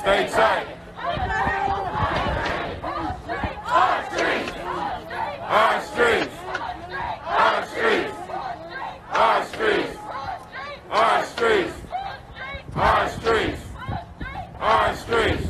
Stay tight. Our streets. Our streets. Our streets. Our streets. Our streets. Our streets. Our streets.